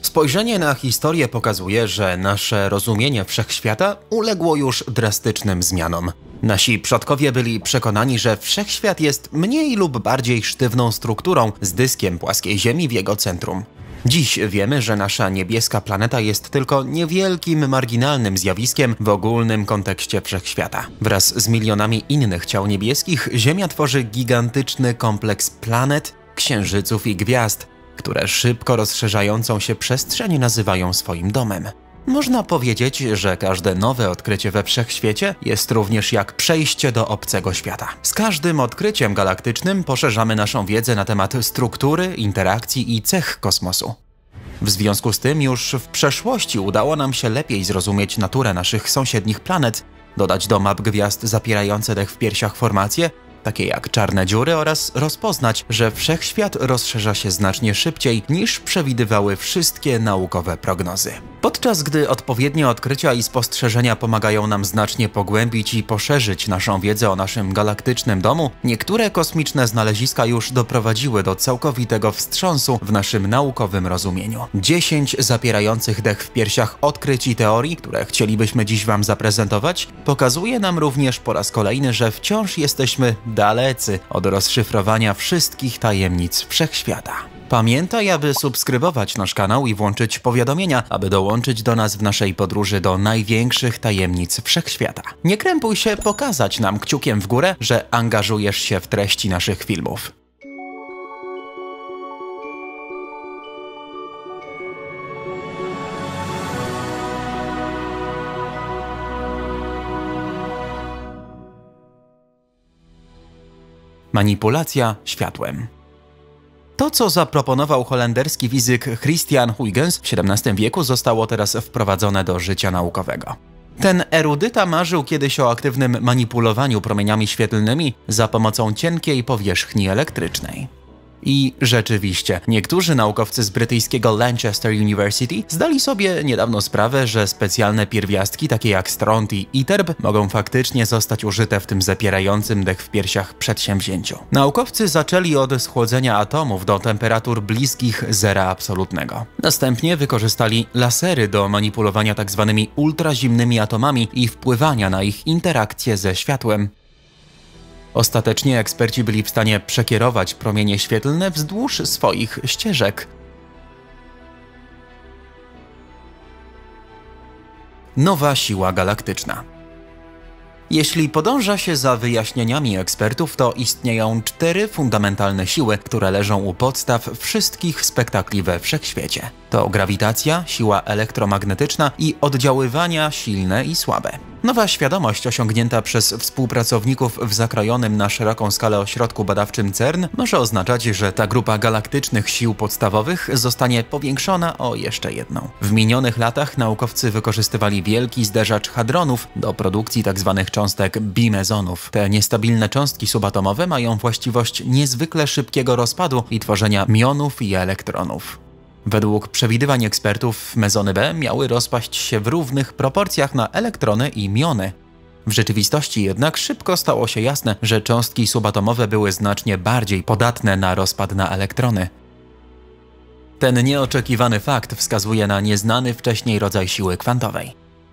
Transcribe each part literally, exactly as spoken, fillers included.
Spojrzenie na historię pokazuje, że nasze rozumienie wszechświata uległo już drastycznym zmianom. Nasi przodkowie byli przekonani, że wszechświat jest mniej lub bardziej sztywną strukturą z dyskiem płaskiej Ziemi w jego centrum. Dziś wiemy, że nasza niebieska planeta jest tylko niewielkim, marginalnym zjawiskiem w ogólnym kontekście wszechświata. Wraz z milionami innych ciał niebieskich Ziemia tworzy gigantyczny kompleks planet, księżyców i gwiazd, które szybko rozszerzającą się przestrzeń nazywają swoim domem. Można powiedzieć, że każde nowe odkrycie we wszechświecie jest również jak przejście do obcego świata. Z każdym odkryciem galaktycznym poszerzamy naszą wiedzę na temat struktury, interakcji i cech kosmosu. W związku z tym już w przeszłości udało nam się lepiej zrozumieć naturę naszych sąsiednich planet, dodać do map gwiazd zapierające dech w piersiach formacje, takie jak czarne dziury, oraz rozpoznać, że wszechświat rozszerza się znacznie szybciej niż przewidywały wszystkie naukowe prognozy. Podczas gdy odpowiednie odkrycia i spostrzeżenia pomagają nam znacznie pogłębić i poszerzyć naszą wiedzę o naszym galaktycznym domu, niektóre kosmiczne znaleziska już doprowadziły do całkowitego wstrząsu w naszym naukowym rozumieniu. dziesięć zapierających dech w piersiach odkryć i teorii, które chcielibyśmy dziś Wam zaprezentować, pokazuje nam również po raz kolejny, że wciąż jesteśmy dalecy od rozszyfrowania wszystkich tajemnic wszechświata. Pamiętaj, aby subskrybować nasz kanał i włączyć powiadomienia, aby dołączyć do nas w naszej podróży do największych tajemnic wszechświata. Nie krępuj się pokazać nam kciukiem w górę, że angażujesz się w treści naszych filmów. Manipulacja światłem. To, co zaproponował holenderski fizyk Christian Huygens w siedemnastym wieku, zostało teraz wprowadzone do życia naukowego. Ten erudyta marzył kiedyś o aktywnym manipulowaniu promieniami świetlnymi za pomocą cienkiej powierzchni elektrycznej. I rzeczywiście, niektórzy naukowcy z brytyjskiego Lancaster University zdali sobie niedawno sprawę, że specjalne pierwiastki takie jak stront i iterb mogą faktycznie zostać użyte w tym zapierającym dech w piersiach przedsięwzięciu. Naukowcy zaczęli od schłodzenia atomów do temperatur bliskich zera absolutnego. Następnie wykorzystali lasery do manipulowania tzw. ultrazimnymi atomami i wpływania na ich interakcje ze światłem. Ostatecznie eksperci byli w stanie przekierować promienie świetlne wzdłuż swoich ścieżek. Nowa siła galaktyczna. Jeśli podąża się za wyjaśnieniami ekspertów, to istnieją cztery fundamentalne siły, które leżą u podstaw wszystkich spektakli we wszechświecie. To grawitacja, siła elektromagnetyczna i oddziaływania silne i słabe. Nowa świadomość osiągnięta przez współpracowników w zakrojonym na szeroką skalę ośrodku badawczym CERN może oznaczać, że ta grupa galaktycznych sił podstawowych zostanie powiększona o jeszcze jedną. W minionych latach naukowcy wykorzystywali wielki zderzacz hadronów do produkcji tzw. cząstek bimezonów. Te niestabilne cząstki subatomowe mają właściwość niezwykle szybkiego rozpadu i tworzenia mionów i elektronów. Według przewidywań ekspertów mezony B miały rozpaść się w równych proporcjach na elektrony i miony. W rzeczywistości jednak szybko stało się jasne, że cząstki subatomowe były znacznie bardziej podatne na rozpad na elektrony. Ten nieoczekiwany fakt wskazuje na nieznany wcześniej rodzaj siły kwantowej.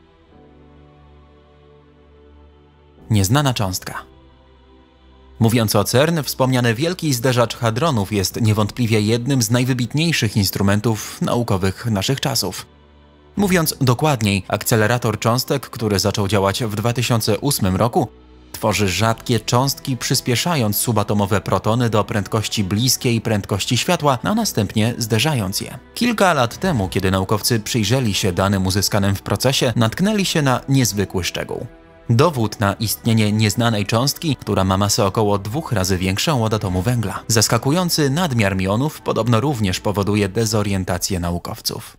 Nieznana cząstka. Mówiąc o CERN, wspomniany wielki zderzacz hadronów jest niewątpliwie jednym z najwybitniejszych instrumentów naukowych naszych czasów. Mówiąc dokładniej, akcelerator cząstek, który zaczął działać w dwa tysiące ósmym roku, tworzy rzadkie cząstki, przyspieszając subatomowe protony do prędkości bliskiej prędkości światła, a następnie zderzając je. Kilka lat temu, kiedy naukowcy przyjrzeli się danym uzyskanym w procesie, natknęli się na niezwykły szczegół. Dowód na istnienie nieznanej cząstki, która ma masę około dwóch razy większą od atomu węgla. Zaskakujący nadmiar mionów podobno również powoduje dezorientację naukowców.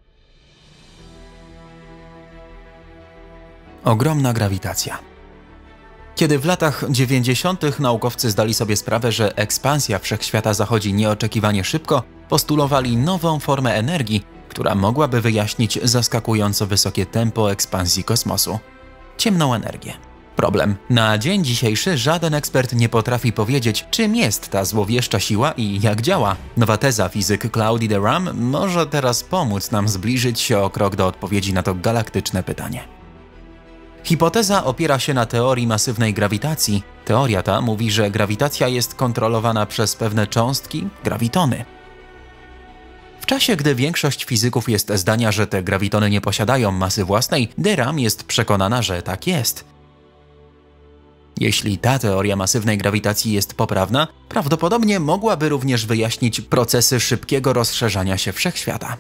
Ogromna grawitacja. Kiedy w latach dziewięćdziesiątych naukowcy zdali sobie sprawę, że ekspansja wszechświata zachodzi nieoczekiwanie szybko, postulowali nową formę energii, która mogłaby wyjaśnić zaskakująco wysokie tempo ekspansji kosmosu. Ciemną energię. Problem. Na dzień dzisiejszy żaden ekspert nie potrafi powiedzieć, czym jest ta złowieszcza siła i jak działa. Nowa teza fizyk Claudii de Ram może teraz pomóc nam zbliżyć się o krok do odpowiedzi na to galaktyczne pytanie. Hipoteza opiera się na teorii masywnej grawitacji. Teoria ta mówi, że grawitacja jest kontrolowana przez pewne cząstki, grawitony. W czasie, gdy większość fizyków jest zdania, że te grawitony nie posiadają masy własnej, de Ram jest przekonana, że tak jest. Jeśli ta teoria masywnej grawitacji jest poprawna, prawdopodobnie mogłaby również wyjaśnić procesy szybkiego rozszerzania się wszechświata.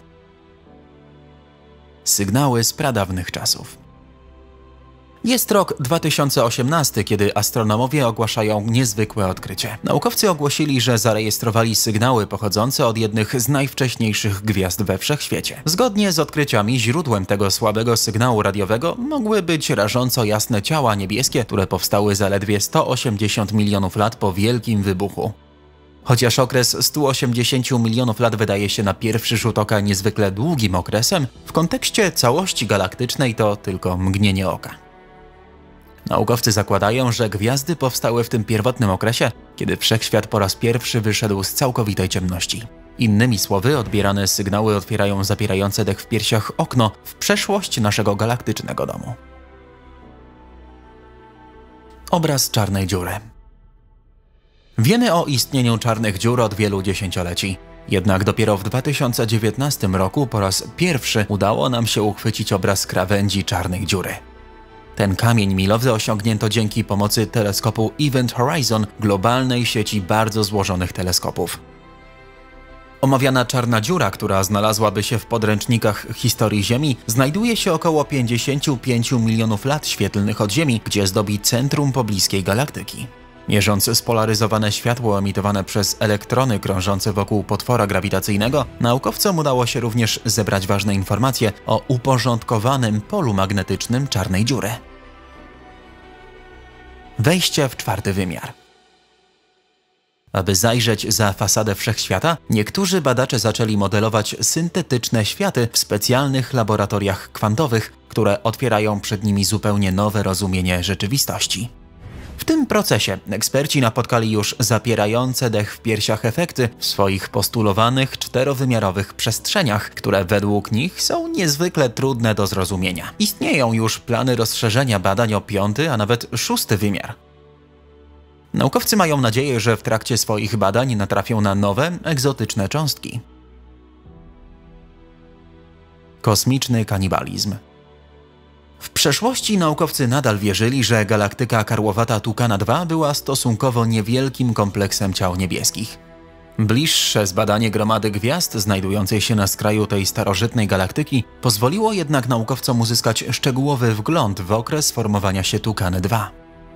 Sygnały z pradawnych czasów. Jest rok dwa tysiące osiemnasty, kiedy astronomowie ogłaszają niezwykłe odkrycie. Naukowcy ogłosili, że zarejestrowali sygnały pochodzące od jednych z najwcześniejszych gwiazd we wszechświecie. Zgodnie z odkryciami źródłem tego słabego sygnału radiowego mogły być rażąco jasne ciała niebieskie, które powstały zaledwie sto osiemdziesiąt milionów lat po wielkim wybuchu. Chociaż okres stu osiemdziesięciu milionów lat wydaje się na pierwszy rzut oka niezwykle długim okresem, w kontekście całości galaktycznej to tylko mgnienie oka. Naukowcy zakładają, że gwiazdy powstały w tym pierwotnym okresie, kiedy wszechświat po raz pierwszy wyszedł z całkowitej ciemności. Innymi słowy, odbierane sygnały otwierają zapierające dech w piersiach okno w przeszłość naszego galaktycznego domu. Obraz czarnej dziury. Wiemy o istnieniu czarnych dziur od wielu dziesięcioleci. Jednak dopiero w dwa tysiące dziewiętnastym roku po raz pierwszy udało nam się uchwycić obraz krawędzi czarnej dziury. Ten kamień milowy osiągnięto dzięki pomocy teleskopu Event Horizon, globalnej sieci bardzo złożonych teleskopów. Omawiana czarna dziura, która znalazłaby się w podręcznikach historii Ziemi, znajduje się około pięćdziesięciu pięciu milionów lat świetlnych od Ziemi, gdzie zdobi centrum pobliskiej galaktyki. Mierząc spolaryzowane światło emitowane przez elektrony krążące wokół potwora grawitacyjnego, naukowcom udało się również zebrać ważne informacje o uporządkowanym polu magnetycznym czarnej dziury. Wejście w czwarty wymiar. Aby zajrzeć za fasadę wszechświata, niektórzy badacze zaczęli modelować syntetyczne światy w specjalnych laboratoriach kwantowych, które otwierają przed nimi zupełnie nowe rozumienie rzeczywistości. W tym procesie eksperci napotkali już zapierające dech w piersiach efekty w swoich postulowanych czterowymiarowych przestrzeniach, które według nich są niezwykle trudne do zrozumienia. Istnieją już plany rozszerzenia badań o piąty, a nawet szósty wymiar. Naukowcy mają nadzieję, że w trakcie swoich badań natrafią na nowe, egzotyczne cząstki. Kosmiczny kanibalizm. W przeszłości naukowcy nadal wierzyli, że galaktyka karłowata Tucana dwa była stosunkowo niewielkim kompleksem ciał niebieskich. Bliższe zbadanie gromady gwiazd znajdującej się na skraju tej starożytnej galaktyki pozwoliło jednak naukowcom uzyskać szczegółowy wgląd w okres formowania się Tucany dwa.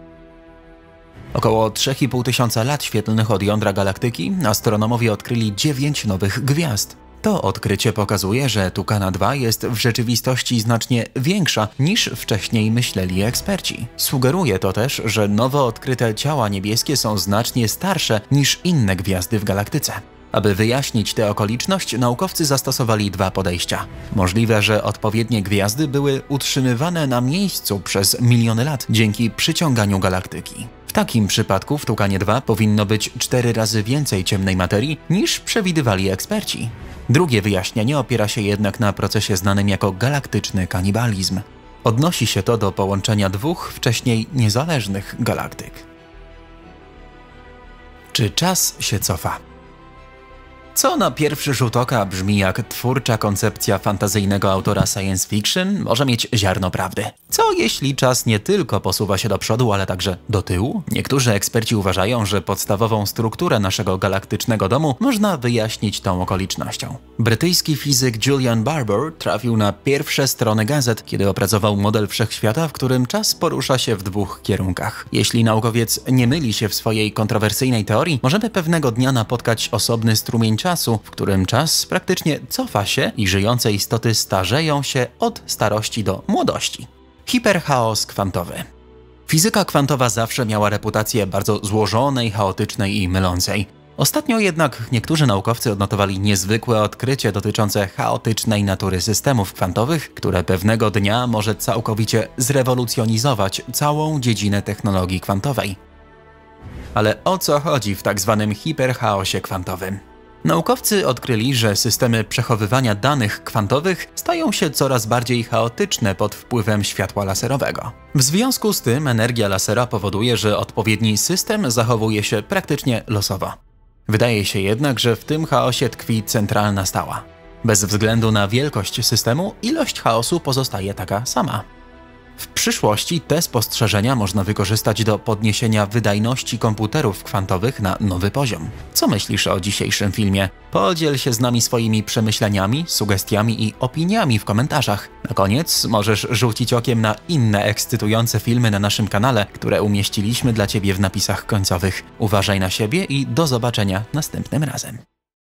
Około trzy i pół tysiąca lat świetlnych od jądra galaktyki astronomowie odkryli dziewięć nowych gwiazd. To odkrycie pokazuje, że Tucana dwa jest w rzeczywistości znacznie większa niż wcześniej myśleli eksperci. Sugeruje to też, że nowo odkryte ciała niebieskie są znacznie starsze niż inne gwiazdy w galaktyce. Aby wyjaśnić tę okoliczność, naukowcy zastosowali dwa podejścia. Możliwe, że odpowiednie gwiazdy były utrzymywane na miejscu przez miliony lat dzięki przyciąganiu galaktyki. W takim przypadku w Tucanie dwa powinno być cztery razy więcej ciemnej materii niż przewidywali eksperci. Drugie wyjaśnienie opiera się jednak na procesie znanym jako galaktyczny kanibalizm. Odnosi się to do połączenia dwóch wcześniej niezależnych galaktyk. Czy czas się cofa? Co na pierwszy rzut oka brzmi jak twórcza koncepcja fantazyjnego autora science fiction, może mieć ziarno prawdy. Co jeśli czas nie tylko posuwa się do przodu, ale także do tyłu? Niektórzy eksperci uważają, że podstawową strukturę naszego galaktycznego domu można wyjaśnić tą okolicznością. Brytyjski fizyk Julian Barbour trafił na pierwsze strony gazet, kiedy opracował model wszechświata, w którym czas porusza się w dwóch kierunkach. Jeśli naukowiec nie myli się w swojej kontrowersyjnej teorii, możemy pewnego dnia napotkać osobny strumień czasu, w którym czas praktycznie cofa się i żyjące istoty starzeją się od starości do młodości. Hiperchaos kwantowy. Fizyka kwantowa zawsze miała reputację bardzo złożonej, chaotycznej i mylącej. Ostatnio jednak niektórzy naukowcy odnotowali niezwykłe odkrycie dotyczące chaotycznej natury systemów kwantowych, które pewnego dnia może całkowicie zrewolucjonizować całą dziedzinę technologii kwantowej. Ale o co chodzi w tak zwanym hiperchaosie kwantowym? Naukowcy odkryli, że systemy przechowywania danych kwantowych stają się coraz bardziej chaotyczne pod wpływem światła laserowego. W związku z tym energia lasera powoduje, że odpowiedni system zachowuje się praktycznie losowo. Wydaje się jednak, że w tym chaosie tkwi centralna stała. Bez względu na wielkość systemu, ilość chaosu pozostaje taka sama. W przyszłości te spostrzeżenia można wykorzystać do podniesienia wydajności komputerów kwantowych na nowy poziom. Co myślisz o dzisiejszym filmie? Podziel się z nami swoimi przemyśleniami, sugestiami i opiniami w komentarzach. Na koniec możesz rzucić okiem na inne ekscytujące filmy na naszym kanale, które umieściliśmy dla Ciebie w napisach końcowych. Uważaj na siebie i do zobaczenia następnym razem.